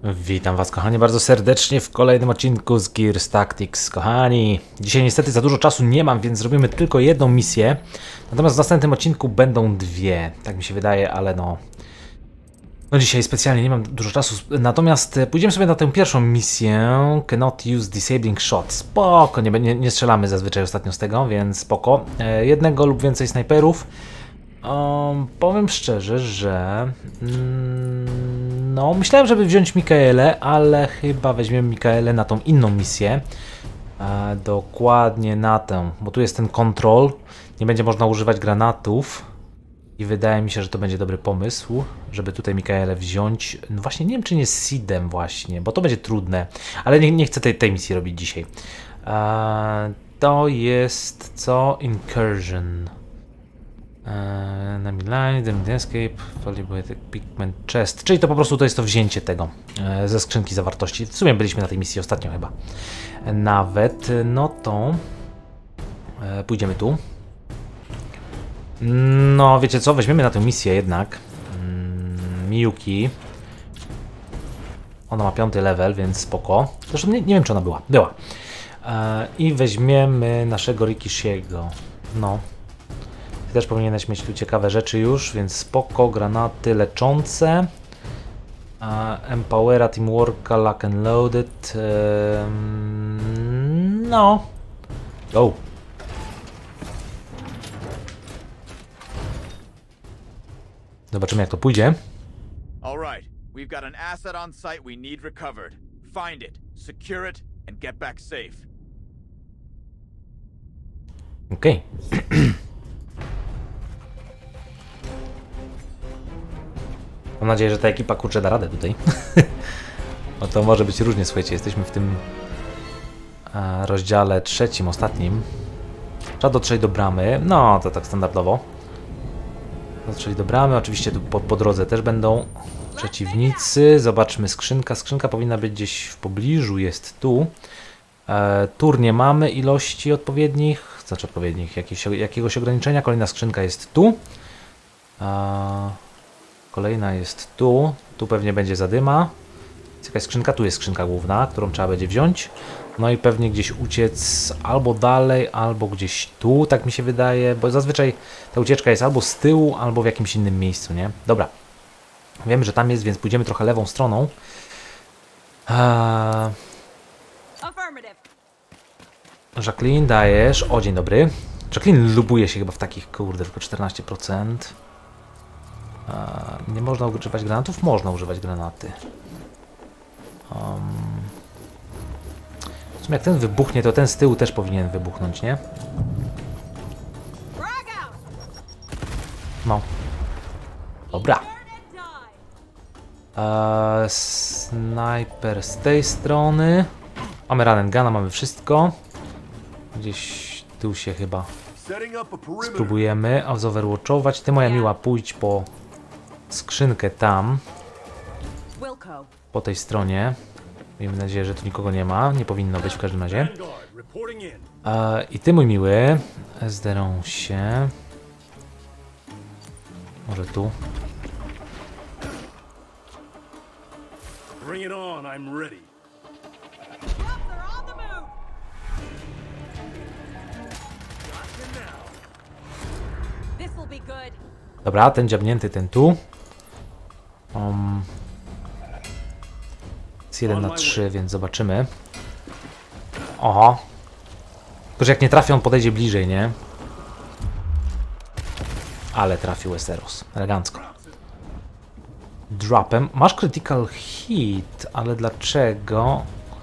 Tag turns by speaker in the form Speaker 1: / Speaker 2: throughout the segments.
Speaker 1: Witam was kochani bardzo serdecznie w kolejnym odcinku z Gears Tactics. Kochani, dzisiaj niestety za dużo czasu nie mam, więc zrobimy tylko jedną misję. Natomiast w następnym odcinku będą dwie, tak mi się wydaje, ale no dzisiaj specjalnie nie mam dużo czasu. Natomiast pójdziemy sobie na tę pierwszą misję. Cannot use disabling shot. Spoko, nie strzelamy zazwyczaj ostatnio z tego, więc spoko. Jednego lub więcej snajperów. Powiem szczerze, że no myślałem, żeby wziąć Mikaelę, ale chyba weźmiemy Mikaelę na tą inną misję. Dokładnie na tę, bo tu jest ten kontrol. Nie będzie można używać granatów. I wydaje mi się, że to będzie dobry pomysł, żeby tutaj Mikaelę wziąć. No właśnie, nie wiem, czy nie z Seedem właśnie, bo to będzie trudne. Ale nie chcę tej misji robić dzisiaj. To jest co? Incursion. Enemy line, damage escape, valuable pigment chest. Czyli to po prostu to jest to wzięcie tego ze skrzynki zawartości. W sumie byliśmy na tej misji ostatnio chyba. Nawet, no to pójdziemy tu. No wiecie co, weźmiemy na tę misję jednak Miyuki. Ona ma 5. level, więc spoko. Zresztą nie wiem, czy ona była. Była. I weźmiemy naszego Rikishiego. No. Też powinieneś mieć tu ciekawe rzeczy już, więc spoko, granaty leczące. Empowera, Teamworka, Lock and Loaded. No. Go. Zobaczymy, jak to pójdzie.
Speaker 2: All right, we've got an asset on site we need recovered. Find it, secure it, and get back safe.
Speaker 1: Okej. Mam nadzieję, że ta ekipa kurczę da radę tutaj. No to może być różnie, słuchajcie, jesteśmy w tym rozdziale 3, ostatnim. Trzeba dotrzeć do bramy, no to tak standardowo. Dotrzeć do bramy, oczywiście tu po drodze też będą przeciwnicy. Zobaczmy, skrzynka. Skrzynka powinna być gdzieś w pobliżu, jest tu. Tur nie mamy ilości odpowiednich, znaczy odpowiednich, jakiegoś ograniczenia. Kolejna skrzynka jest tu. Kolejna jest tu. Tu pewnie będzie zadyma. Jest jakaś skrzynka. Tu jest skrzynka główna, którą trzeba będzie wziąć. No i pewnie gdzieś uciec albo dalej, albo gdzieś tu, tak mi się wydaje. Bo zazwyczaj ta ucieczka jest albo z tyłu, albo w jakimś innym miejscu, nie? Dobra. Wiemy, że tam jest, więc pójdziemy trochę lewą stroną. Jacqueline, dajesz. O, dzień dobry. Jacqueline lubuje się chyba w takich, kurde, tylko 14%. Nie można używać granatów? Można używać granaty. W sumie jak ten wybuchnie, to ten z tyłu też powinien wybuchnąć, nie? No. Dobra. Sniper z tej strony. Mamy run and guna, mamy wszystko. Gdzieś tu się chyba spróbujemy zoverwatchować. Ty, moja miła, pójdź po skrzynkę tam. Po tej stronie. Miejmy nadzieję, że tu nikogo nie ma. Nie powinno być w każdym razie. I ty, mój miły, zderą się. Może tu. Dobra, ten dziabnięty, ten tu. Jest 1 na 3, więc zobaczymy. Oho. Tylko, że jak nie trafi, on podejdzie bliżej, nie? Ale trafił Esteros. Elegancko. Dropem. Masz critical hit, ale dlaczego?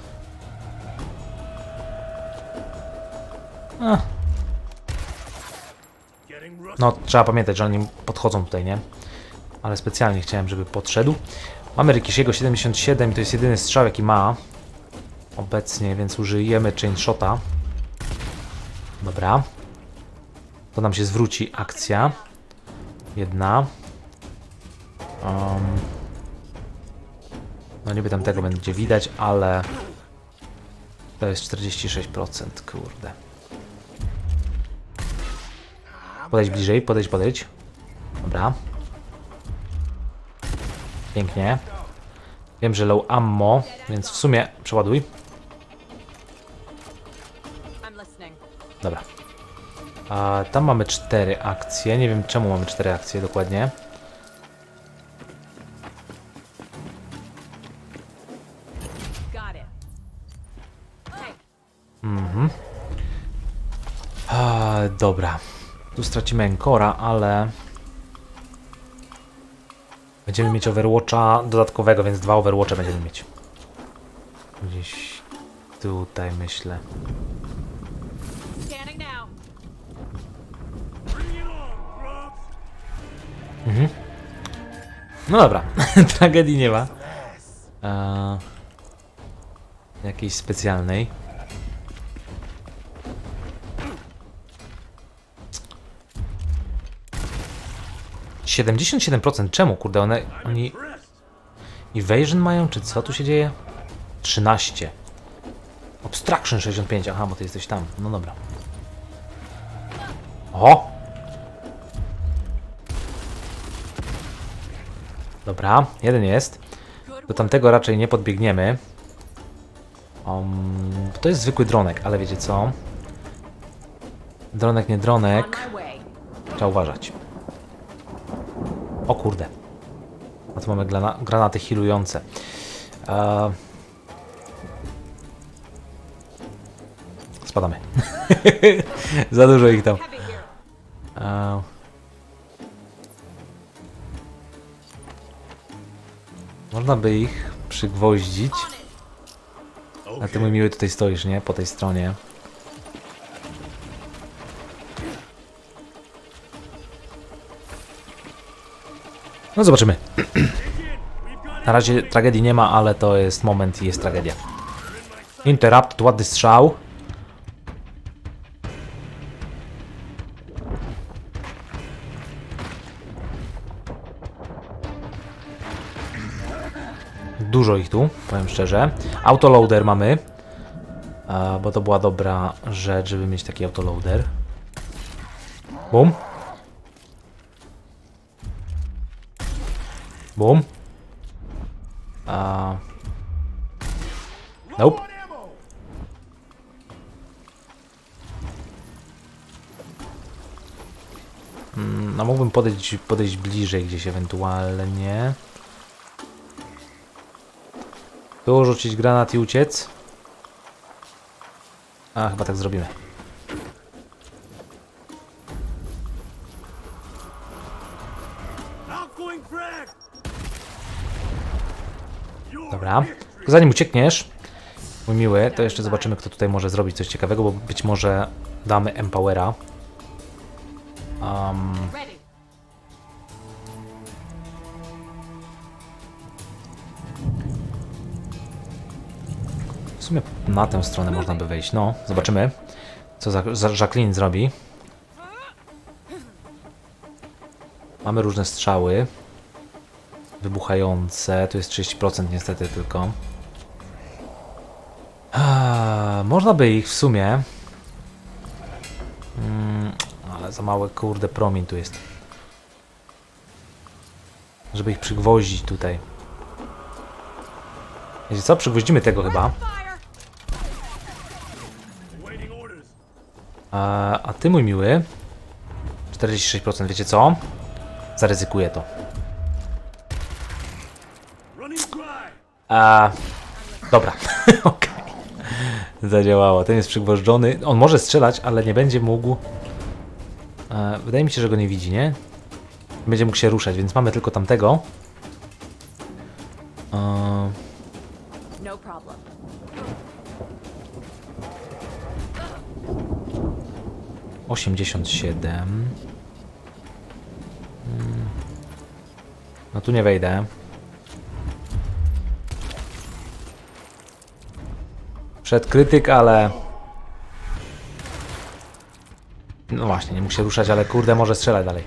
Speaker 1: No, trzeba pamiętać, że oni podchodzą tutaj, nie? Ale specjalnie chciałem, żeby podszedł. Mamy Rikishiego 77 i to jest jedyny strzał, jaki ma obecnie, więc użyjemy chain shota. Dobra. To nam się zwróci akcja. Jedna. No niby tam tego będzie widać, ale to jest 46%, kurde. Podejdź bliżej, podejdź. Dobra. Pięknie. Wiem, że low ammo, więc w sumie przeładuj. Dobra. A tam mamy 4 akcje. Nie wiem czemu mamy 4 akcje dokładnie. Dobra. Tu stracimy Encora, ale będziemy mieć Overwatcha dodatkowego, więc 2 Overwatche będziemy mieć. Gdzieś tutaj myślę. No dobra, tragedii nie ma. Jakiejś specjalnej. %. Czemu, kurde, oni evasion mają, czy co tu się dzieje? 13. Obstruction 65, aha, bo ty jesteś tam. No dobra. O! Dobra, jeden jest. Do tamtego raczej nie podbiegniemy. To jest zwykły dronek, ale wiecie co? Dronek, nie dronek. Trzeba uważać. O kurde. A tu mamy granaty healujące. Spadamy. Za dużo ich tam. Można by ich przygwoździć. A ty, mój miły, tutaj stoisz, nie? Po tej stronie. No zobaczymy. Na razie tragedii nie ma, ale to jest moment i jest tragedia. Interrupt, ładny strzał. Dużo ich tu, powiem szczerze. Autoloader mamy. Bo to była dobra rzecz, żeby mieć taki autoloader. Bum. Bum. Nope. No mógłbym podejść bliżej gdzieś ewentualnie. Tu rzucić granat i uciec. A, chyba tak zrobimy. Dobra. Zanim uciekniesz, mój miły, to jeszcze zobaczymy, kto tutaj może zrobić coś ciekawego, bo być może damy Empowera. W sumie na tę stronę można by wejść. No, zobaczymy, co Jacqueline zrobi. Mamy różne strzały wybuchające. Tu jest 30% niestety tylko. Można by ich w sumie... ale za mały, kurde, promień tu jest. Żeby ich przygwoździć tutaj. Wiecie co? Przygwoździmy tego chyba. A ty, mój miły, 46%, wiecie co? Zaryzykuję to. Dobra, okej. Zadziałało, ten jest przygwożdżony. On może strzelać, ale nie będzie mógł. Wydaje mi się, że go nie widzi, nie? Będzie mógł się ruszać, więc mamy tylko tamtego. 87. No tu nie wejdę. Przed krytyk, ale... No właśnie, nie mógł się ruszać, ale kurde, może strzelać dalej.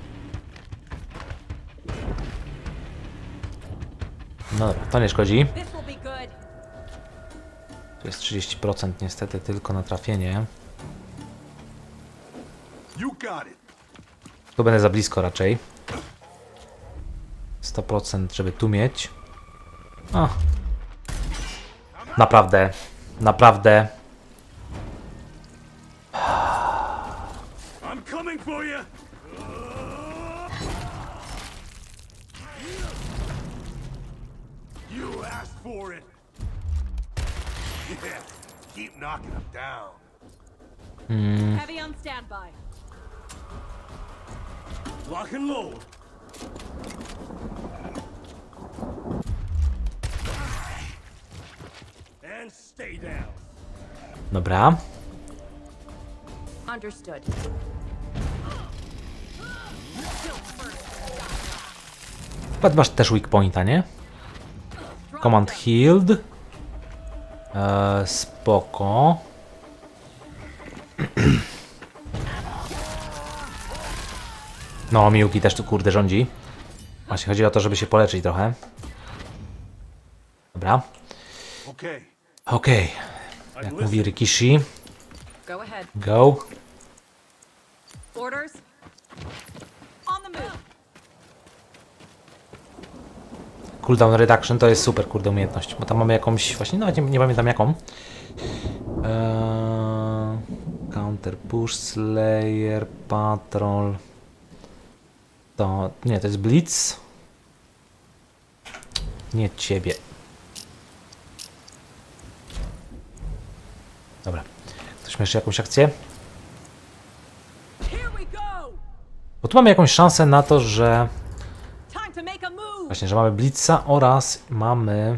Speaker 1: No dobra, to nie szkodzi. Tu jest 30% niestety tylko na trafienie. Tu będę za blisko raczej. 100%, żeby tu mieć. O, Naprawdę. Naprawdę.
Speaker 3: I'm coming for you. You asked for it. Yeah, keep knocking them down.
Speaker 4: Heavy on standby.
Speaker 3: Lock and load. And stay down.
Speaker 1: Dobra.
Speaker 4: Understood.
Speaker 1: Chyba masz też weak pointa, nie? Command healed. Spoko. No, Miyuki też tu kurde rządzi. Właśnie chodzi o to, żeby się poleczyć trochę. Dobra.
Speaker 3: Okay.
Speaker 1: Okej. Jak mówi Rikishi.
Speaker 4: Go ahead.
Speaker 1: Go.
Speaker 4: Orders. On the move.
Speaker 1: Cooldown reduction to jest super kurde umiejętność. Bo tam mamy jakąś, właśnie nawet nie pamiętam jaką. Counter push, slayer, patrol. To nie, to jest blitz. Nie ciebie. Dobra. Ktoś ma jeszcze jakąś akcję?
Speaker 4: Here we go.
Speaker 1: Bo tu mamy jakąś szansę na to, że
Speaker 4: Time to make a move.
Speaker 1: właśnie, że mamy blitza oraz mamy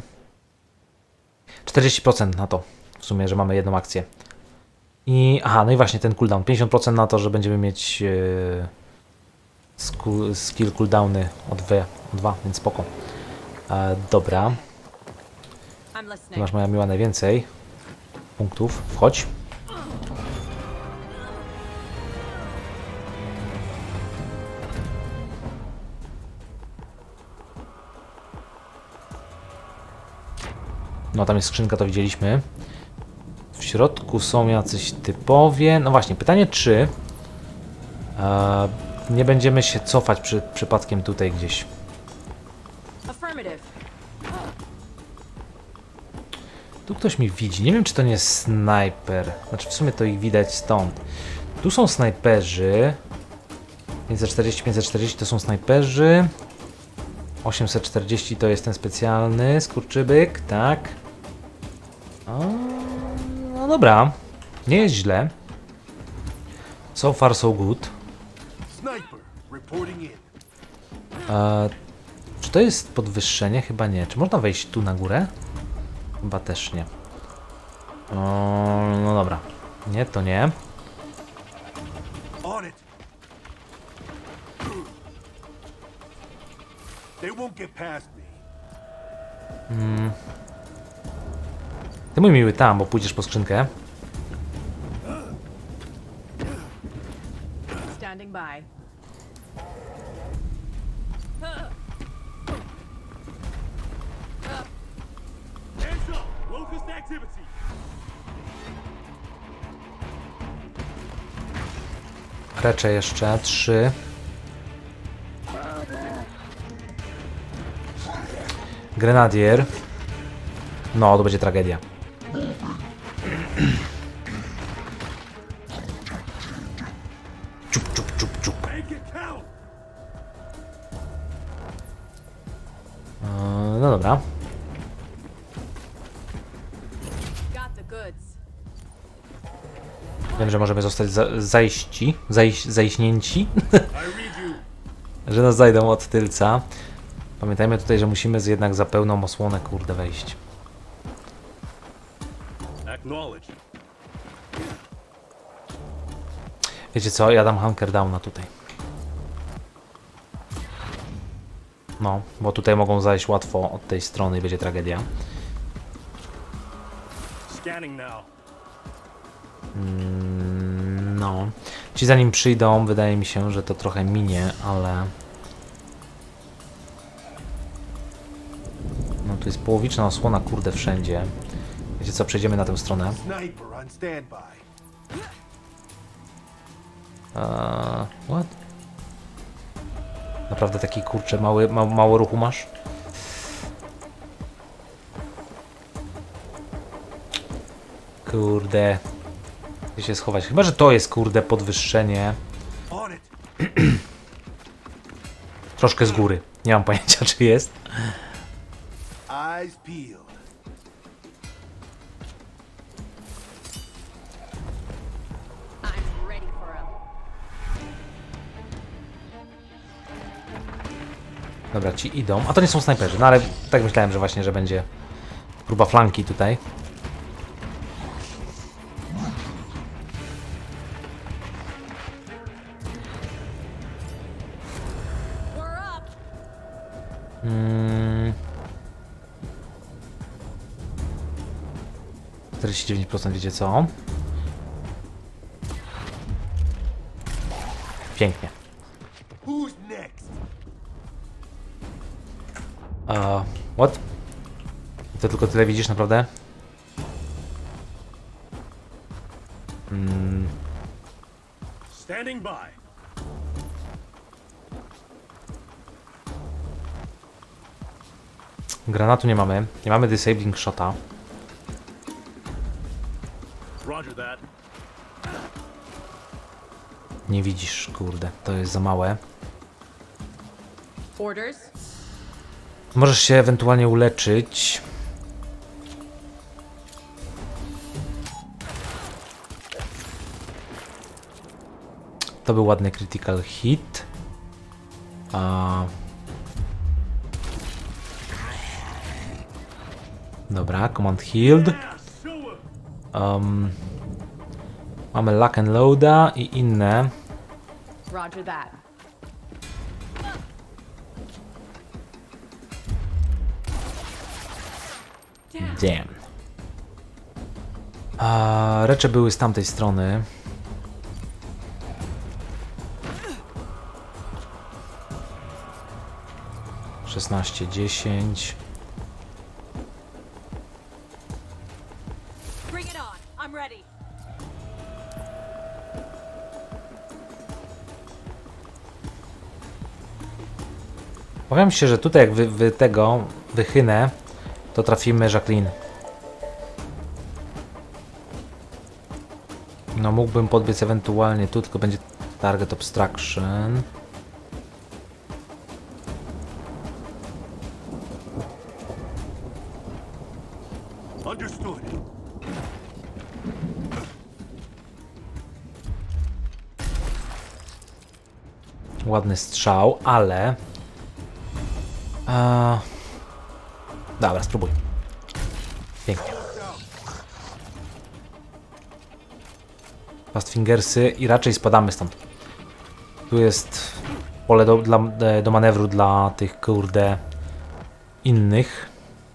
Speaker 1: 40% na to. W sumie, że mamy jedną akcję. I aha, no i właśnie ten cooldown. 50% na to, że będziemy mieć skill cooldowny o 2, więc spoko. Dobra.
Speaker 4: I'm
Speaker 1: Tu
Speaker 4: listening.
Speaker 1: masz moja miła najwięcej punktów. Wchodź. No tam jest skrzynka, to widzieliśmy. W środku są jacyś typowie. No właśnie, pytanie czy nie będziemy się cofać przypadkiem tutaj gdzieś.
Speaker 4: Affirmative.
Speaker 1: Tu ktoś mi widzi. Nie wiem, czy to nie jest snajper. Znaczy w sumie to ich widać stąd. Tu są snajperzy. 540, 540 to są snajperzy. 840 to jest ten specjalny skurczybyk, tak. No dobra. Nie jest źle. So far so good.
Speaker 3: Sniper reporting in.
Speaker 1: Czy to jest podwyższenie? Chyba nie. Czy można wejść tu na górę? Chyba też nie. No dobra. Nie, to nie.
Speaker 3: On it. They won't get past me.
Speaker 1: Ty mój miły tam, bo pójdziesz po skrzynkę.
Speaker 4: Standing by.
Speaker 3: Hands up. Locust activity.
Speaker 1: Krecze jeszcze. 3. Grenadier. No, to będzie tragedia. Ciup, ciup, ciup, ciup.
Speaker 3: Make it count.
Speaker 1: No dobra.
Speaker 4: Got the goods.
Speaker 1: Wiem, że możemy zostać zajśnięci,
Speaker 3: I read you.
Speaker 1: że nas zajdą od tylca. Pamiętajmy tutaj, że musimy jednak za pełną osłonę, kurde, wejść.
Speaker 3: Acknowledge.
Speaker 1: Wiecie co? Ja dam Hunker Downa tutaj. No, bo tutaj mogą zajść łatwo od tej strony i będzie tragedia.
Speaker 3: Scanning now.
Speaker 1: No. Ci zanim przyjdą, wydaje mi się, że to trochę minie, ale... No tu jest połowiczna osłona, kurde, wszędzie. Wiecie co? Przejdziemy na tę stronę.
Speaker 3: Sniper on standby.
Speaker 1: What? Naprawdę taki, kurczę, mało ruchu masz? kurde, gdzie się schować. Chyba, że to jest, kurde, podwyższenie.
Speaker 3: On it.
Speaker 1: Troszkę z góry. Nie mam pojęcia, czy jest.
Speaker 3: Eyes peeled.
Speaker 4: I'm ready for him.
Speaker 1: Dobra, ci idą. A to nie są snajperzy. No ale tak myślałem, że właśnie, że będzie próba flanki tutaj.
Speaker 4: We're up.
Speaker 1: 49%, wiecie co? Pięknie.
Speaker 3: Who's next?
Speaker 1: What? To tylko tyle widzisz, naprawdę?
Speaker 3: Standing by.
Speaker 1: Granatu nie mamy. Nie mamy disabling shota.
Speaker 3: Roger that.
Speaker 1: Nie widzisz, kurde. To jest za małe.
Speaker 4: Orders.
Speaker 1: Możesz się ewentualnie uleczyć. To był ładny critical hit. Dobra, command healed. Mamy lock and loada i inne.
Speaker 4: Roger that.
Speaker 1: Damn. Recze były z tamtej strony. Szesnaście, 10.
Speaker 4: Bring it on. I'm ready.
Speaker 1: Powiem się, że tutaj jak tego wychynę, to trafimy Jacqueline. No mógłbym podbiec ewentualnie tu, tylko będzie target obstruction.
Speaker 3: Understood.
Speaker 1: Ładny strzał, ale... Dobra, spróbuj. Pięknie. Fast fingersy i raczej spadamy stąd. Tu jest pole do manewru dla tych, kurde, innych.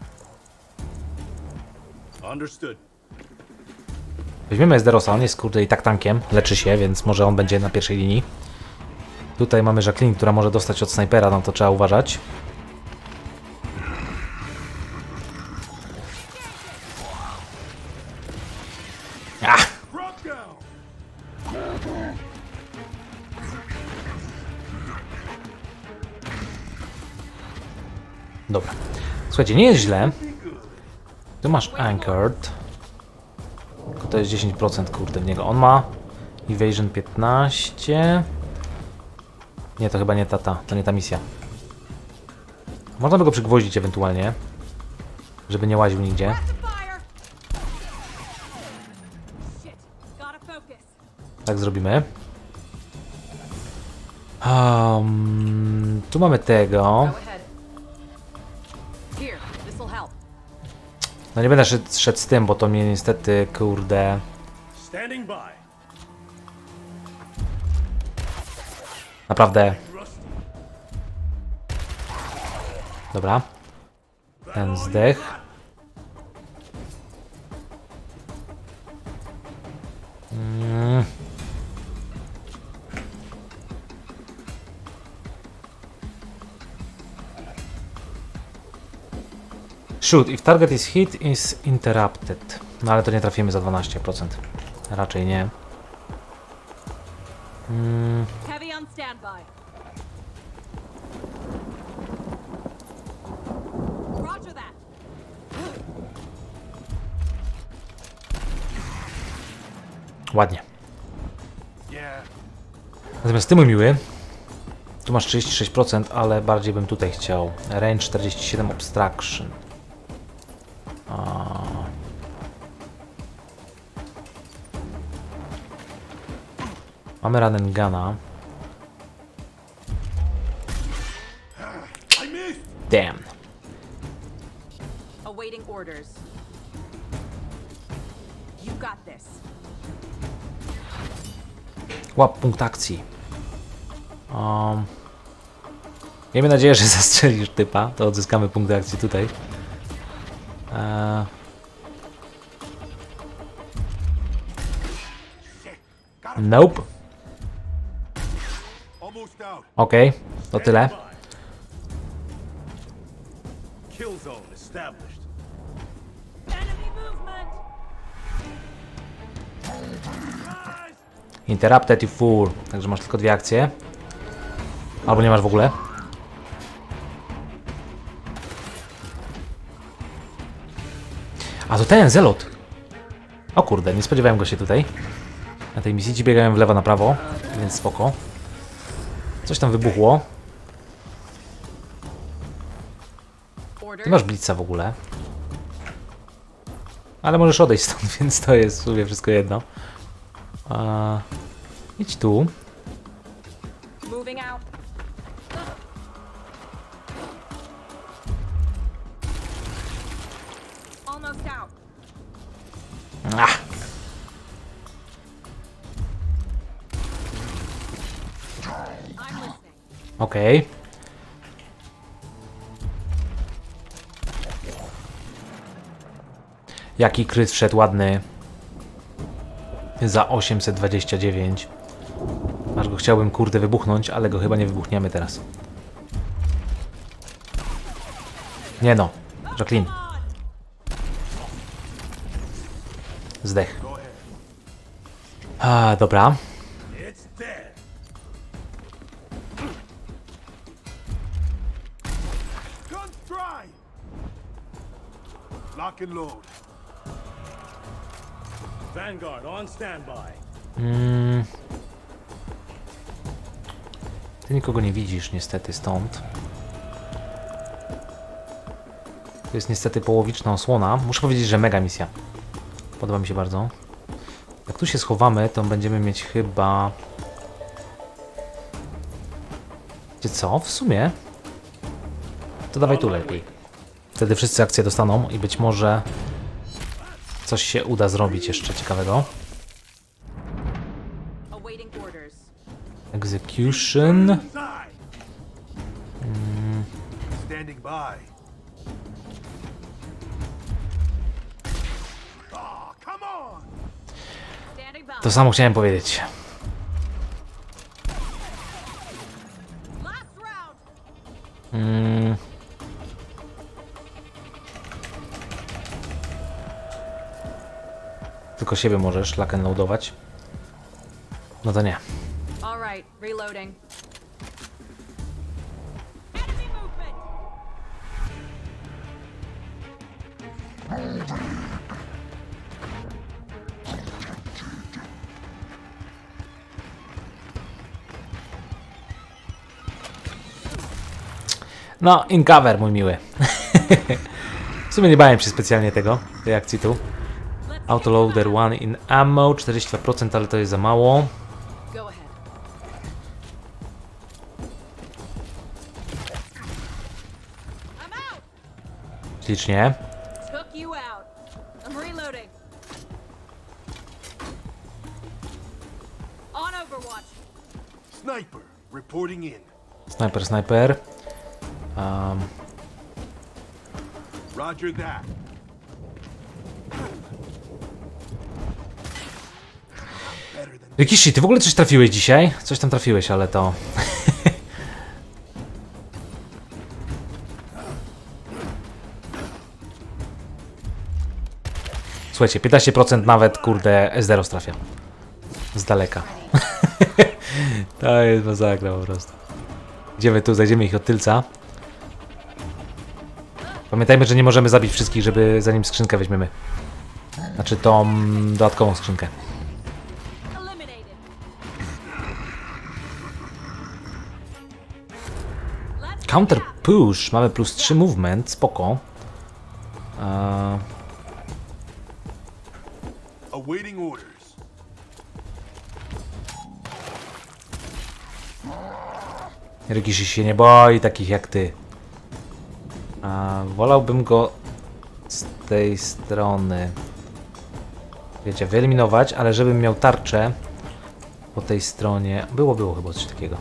Speaker 3: Understood.
Speaker 1: Weźmiemy Esderosa, on jest, kurde, i tak tankiem, leczy się, więc może on będzie na pierwszej linii. Tutaj mamy Jacqueline, która może dostać od snajpera, no to trzeba uważać. Dobra. Słuchajcie, nie jest źle. Tu masz Anchored. To jest 10%, kurde, w niego. On ma Evasion 15. Nie, to chyba nie to nie ta misja. Można by go przygwoździć ewentualnie, żeby nie łaził nigdzie. Tak zrobimy. Tu mamy tego. No nie będę szedł z tym, bo to mnie niestety, kurde...
Speaker 3: Standing by.
Speaker 1: Naprawdę. Dobra. Ten zdech. Shoot, if target is hit, is interrupted. No ale to nie trafimy za 12%. Raczej nie.
Speaker 4: Heavy on standby. Roger that.
Speaker 1: Ładnie.
Speaker 3: Yeah.
Speaker 1: Natomiast ty, mój miły, tu masz 36%, ale bardziej bym tutaj chciał. Range 47, Obstruction. Mamy Run and Guna.
Speaker 3: I missed.
Speaker 1: Damn.
Speaker 4: Awaiting orders. You got this.
Speaker 1: Łap punkt akcji. Miejmy nadzieję, że zastrzelisz typa. To odzyskamy punkt akcji tutaj. Nope.
Speaker 3: Almost out.
Speaker 1: Okej, to tyle.
Speaker 3: Kill zone established.
Speaker 4: Enemy movement.
Speaker 1: Interrupted, you fool. Także masz tylko 2 akcje. Albo nie masz w ogóle. A to ten zelot. O kurde, nie spodziewałem go się tutaj. Na tej misji ci biegają w lewo na prawo, więc spoko. Coś tam wybuchło. Ty masz blitza w ogóle. Ale możesz odejść stąd, więc to jest w sumie wszystko jedno. Idź tu.
Speaker 4: Moving out. Almost out.
Speaker 1: Ach.
Speaker 4: I'm listening.
Speaker 1: Okej. Jaki kryt wszedł ładny. Za 829. Aż go chciałbym kurde wybuchnąć, ale go chyba nie wybuchniemy teraz. Nie no. Jacqueline. Zdech. Dobra.
Speaker 3: It's dead. Guns dry. Lock and load. Vanguard on standby.
Speaker 1: Ty nikogo nie widzisz niestety stąd. To jest niestety połowiczna osłona. Muszę powiedzieć, że mega misja. Podoba mi się bardzo. Jak tu się schowamy, to będziemy mieć chyba... Wiecie co? W sumie... To dawaj tu lepiej. Wtedy wszyscy akcje dostaną i być może... Coś się uda zrobić jeszcze ciekawego.
Speaker 4: Awaiting orders.
Speaker 1: Execution.
Speaker 3: Standing by. Oh, come on.
Speaker 4: Standing by.
Speaker 1: To samo chciałem powiedzieć.
Speaker 4: Last round.
Speaker 1: Tylko siebie możesz lock and loadować. No to nie.
Speaker 4: All right, reloading. Enemy movement.
Speaker 1: No, in cover, mój miły. W sumie nie bałem się specjalnie tej akcji tu. Autoloader 1 in ammo, 42%, ale to jest za mało.
Speaker 4: Go ahead. I'm out.
Speaker 1: Ślicznie.
Speaker 4: Took you out. I'm reloading. On Overwatch.
Speaker 3: Sniper reporting in.
Speaker 1: Sniper, sniper.
Speaker 3: Roger that.
Speaker 1: Rikishi, ty w ogóle coś trafiłeś dzisiaj? Coś tam trafiłeś, ale to... Słuchajcie, 15% nawet, kurde, S0 trafia. Z daleka. To jest masakra po prostu. Idziemy tu, zajdziemy ich od tylca. Pamiętajmy, że nie możemy zabić wszystkich, żeby zanim skrzynkę weźmiemy. Znaczy tą dodatkową skrzynkę. Counter push. Mamy plus 3 movement. Spoko.
Speaker 3: Awaiting orders.
Speaker 1: Rikishi się nie boi takich jak ty. Wolałbym go z tej strony, wiecie, wyeliminować, ale żebym miał tarczę po tej stronie. Było chyba coś takiego.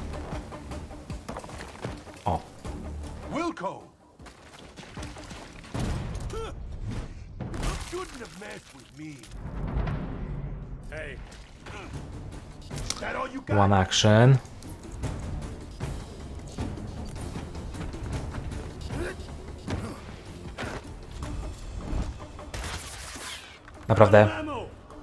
Speaker 1: O.
Speaker 3: Wilco. Shouldn't have messed with me. Hey. That all you got?
Speaker 1: One action. Naprawdę.
Speaker 3: Ammo.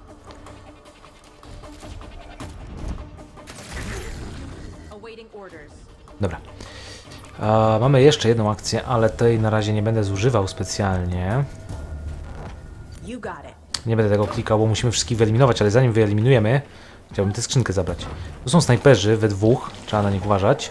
Speaker 4: Awaiting orders.
Speaker 1: Dobra. Mamy jeszcze jedną akcję, ale tej na razie nie będę zużywał specjalnie.
Speaker 4: You got it.
Speaker 1: Nie będę tego klikał, bo musimy wszystkich wyeliminować, ale zanim wyeliminujemy, chciałbym tę skrzynkę zabrać. Tu są snajperzy we dwóch, trzeba na nich uważać.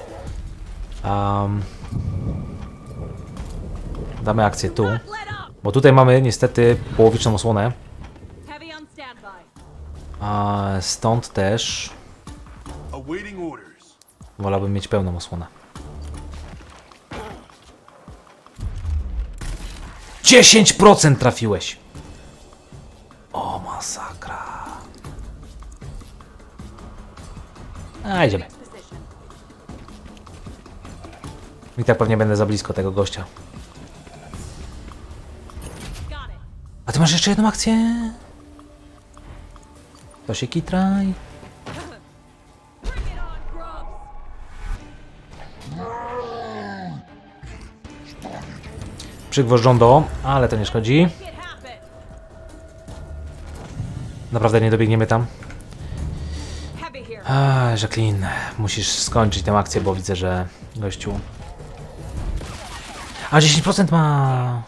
Speaker 1: Damy akcję tu,
Speaker 4: Let up.
Speaker 1: bo tutaj mamy niestety połowiczną osłonę.
Speaker 4: Heavy on standby.
Speaker 1: Stąd też
Speaker 3: Awaiting orders.
Speaker 1: wolałbym mieć pełną osłonę. 10% trafiłeś! O, masakra. Idziemy.
Speaker 4: Position.
Speaker 1: I tak pewnie będę za blisko tego gościa.
Speaker 4: Got it.
Speaker 1: A ty masz jeszcze jedną akcję? To się kitraj.
Speaker 4: Bring it on, grubs.
Speaker 1: Przygwożdżono, ale to nie szkodzi.
Speaker 4: It happen.
Speaker 1: Naprawdę nie dobiegniemy tam.
Speaker 4: Heavy here.
Speaker 1: Jacqueline, musisz skończyć tę akcję, bo widzę, że gościu... 10% ma...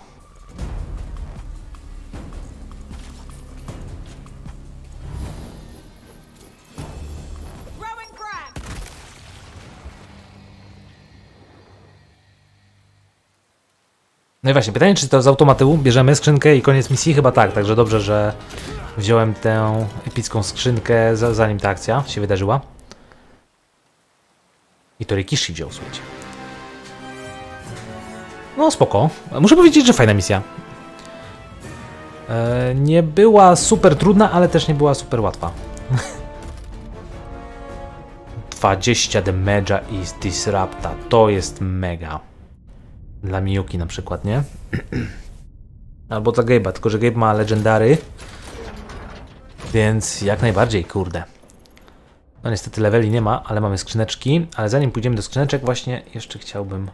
Speaker 4: Throwing frag.
Speaker 1: No i właśnie, pytanie, czy to z automatu bierzemy skrzynkę i koniec misji? Chyba tak, także dobrze, że wziąłem tę epicką skrzynkę, zanim ta akcja się wydarzyła. I to Rikishi wziął, słuchajcie. No spoko. Muszę powiedzieć, że fajna misja. Nie była super trudna, ale też nie była super łatwa. 20 damage'a i z Disrupta. To jest mega. Dla Miyuki na przykład, nie? Albo dla Gabe'a, tylko że Gabe ma legendary. Więc jak najbardziej, kurde. No niestety leveli nie ma, ale mamy skrzyneczki. Ale zanim pójdziemy do skrzyneczek, właśnie jeszcze chciałbym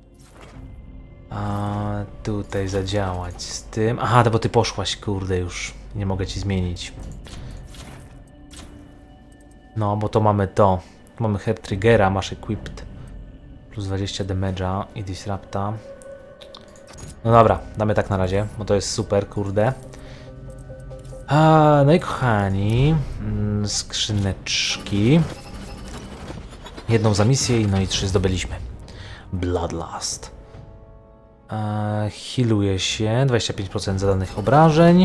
Speaker 1: tutaj zadziałać z tym. Aha, to bo ty poszłaś, kurde, już. Nie mogę ci zmienić. No, bo to mamy to. Mamy Hair Triggera, masz equipped. Plus 20 damage'a i Disrupta. No dobra, damy tak na razie, bo to jest super, kurde. No i kochani, skrzyneczki. Jedną za misję, no i 3 zdobyliśmy. Bloodlust. Healuje się, 25% zadanych obrażeń.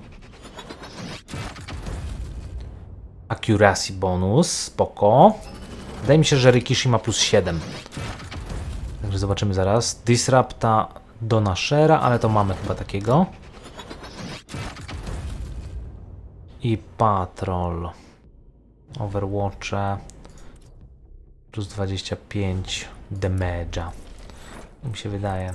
Speaker 1: Accuracy bonus, spoko. Wydaje mi się, że Rikishi ma plus 7. Także zobaczymy zaraz. Disrupta do Nashera, ale to mamy chyba takiego. I Patrol. Overwatche. Plus 25 damage'a. Mi się wydaje.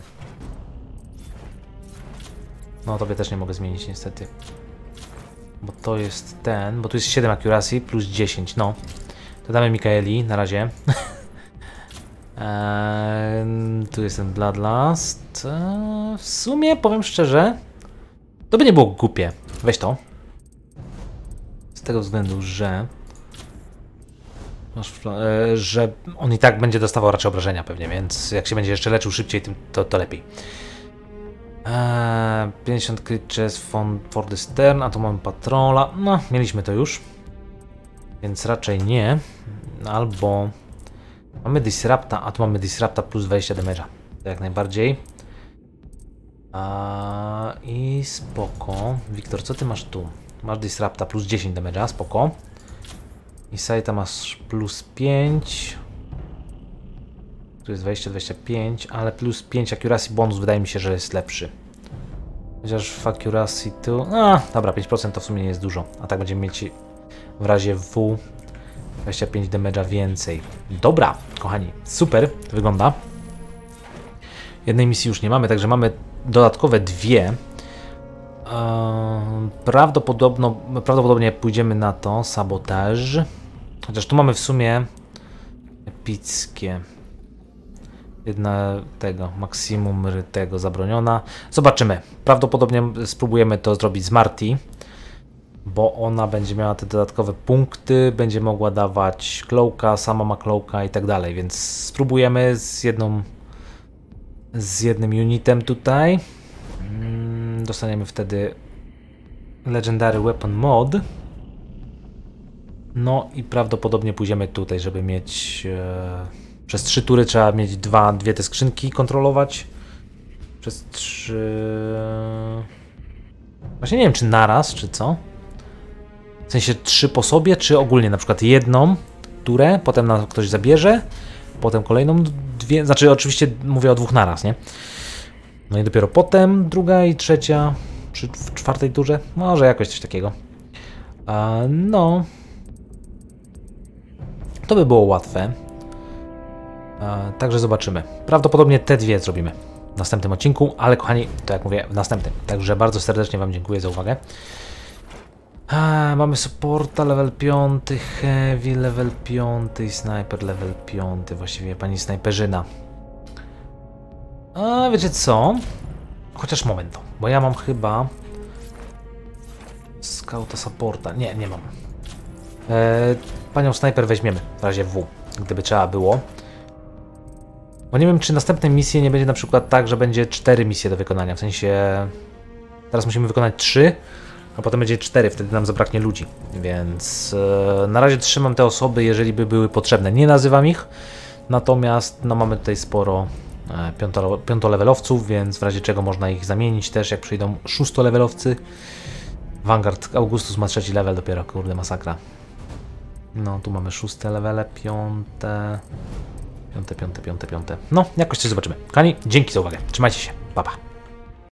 Speaker 1: No tobie też nie mogę zmienić niestety. Bo to jest ten, bo tu jest 7 accuracy plus 10, no. To damy Mikaeli na razie. Tu jest ten Bloodlust. W sumie powiem szczerze, to by nie było głupie. Weź to. Z tego względu, że że on i tak będzie dostawał raczej obrażenia pewnie, więc jak się będzie jeszcze leczył szybciej, to lepiej. 50 creatures for the stern, a tu mamy patrola. No, mieliśmy to już. Więc raczej nie. Albo Mamy Disrupta, a tu mamy Disrupta plus 20 damage'a. To jak najbardziej. I spoko. Wiktor, co ty masz tu? Masz Disrupta plus 10 damage'a, spoko. I Saita masz plus 5. Tu jest 20-25, ale plus 5 accuracy bonus wydaje mi się, że jest lepszy. Chociaż w accuracy tu... dobra, 5% to w sumie nie jest dużo. A tak będziemy mieć w razie W 25 damage'a więcej. Dobra, kochani, super to wygląda. Jednej misji już nie mamy, także mamy dodatkowe dwie. Prawdopodobnie pójdziemy na to, sabotaż. Chociaż tu mamy w sumie epickie. Jedna tego, maksimum tego zabroniona. Zobaczymy. Prawdopodobnie spróbujemy to zrobić z Marty, bo ona będzie miała te dodatkowe punkty, będzie mogła dawać cloaka, sama ma cloaka i tak dalej, więc spróbujemy z jednym unitem tutaj. Dostaniemy wtedy Legendary Weapon Mod. No i prawdopodobnie pójdziemy tutaj, żeby mieć... Przez 3 tury trzeba mieć dwie te skrzynki kontrolować. Przez 3... Właśnie nie wiem, czy naraz, czy co? W sensie 3 po sobie, czy ogólnie na przykład jedną turę, potem ktoś zabierze, potem kolejną 2, znaczy oczywiście mówię o 2 naraz, nie? No i dopiero potem druga i trzecia, przy 4. turze, może jakoś coś takiego. No. To by było łatwe. Także zobaczymy. Prawdopodobnie te 2 zrobimy w następnym odcinku, ale kochani, to jak mówię, w następnym. Także bardzo serdecznie Wam dziękuję za uwagę. Mamy supporta level 5, heavy level 5, sniper level 5, właściwie pani snajperzyna. Wiecie co? Chociaż moment, bo ja mam chyba scouta supporta. Nie mam. Panią snajper weźmiemy w razie W, gdyby trzeba było. Bo nie wiem, czy następne misje nie będzie na przykład tak, że będzie 4 misje do wykonania. W sensie teraz musimy wykonać 3, a potem będzie 4, wtedy nam zabraknie ludzi. Więc na razie trzymam te osoby, jeżeli by były potrzebne. Nie nazywam ich, natomiast no, mamy tutaj sporo 5-levelowców, więc w razie czego można ich zamienić też, jak przyjdą 6-levelowcy. Vanguard Augustus ma 3. level dopiero, kurde, masakra. No, tu mamy 6 levele, 5. No, jakoś coś zobaczymy. Kochani, dzięki za uwagę. Trzymajcie się. Pa, pa.